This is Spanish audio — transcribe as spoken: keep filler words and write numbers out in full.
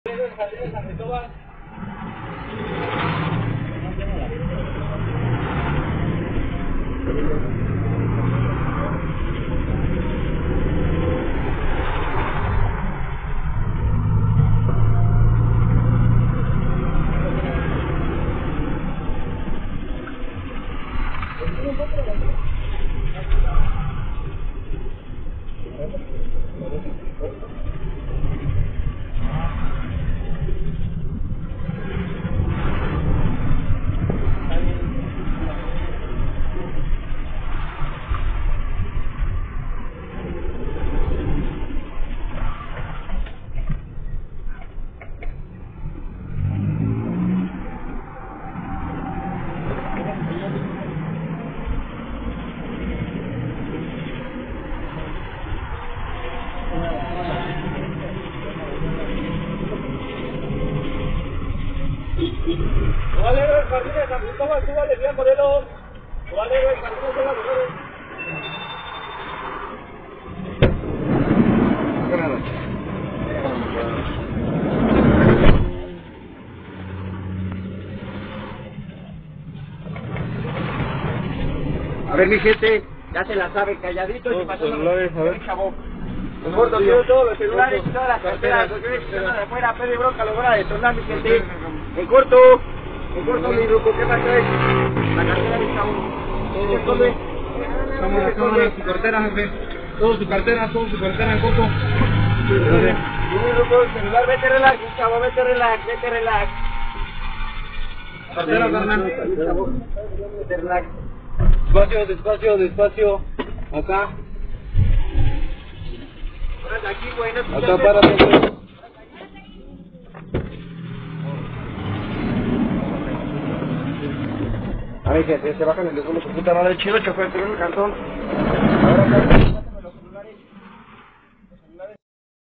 Valero, el jardín de San Cristóbal, súbale bien, Morelos. Valero, el jardín de San Cristóbal. A ver, mi gente, ya se la saben, calladitos y pasando celulares, a ver. chabón. Los gordos, tío, todos los celulares y todas las carteras. Los que vienen de afuera, Pedro Bronca, lo van a detonar, mi gente. En corto, en corto, mi grupo, ¿qué más traes? La cartera de chabón. Todo, todo. Cámaras, cámaras, su cartera, jefe. Todo su cartera, todo su cartera en coco. Y mi grupo, el celular, vete relax, chavo, vete relax, vete relax. Cartera, carnal. Vete relax. Despacio, despacio, despacio. Acá. Párate aquí, güey, no te Acá, párate, güey. A ver, gente, se bajan el de su puta madre chido, chofer, tengo el cartón.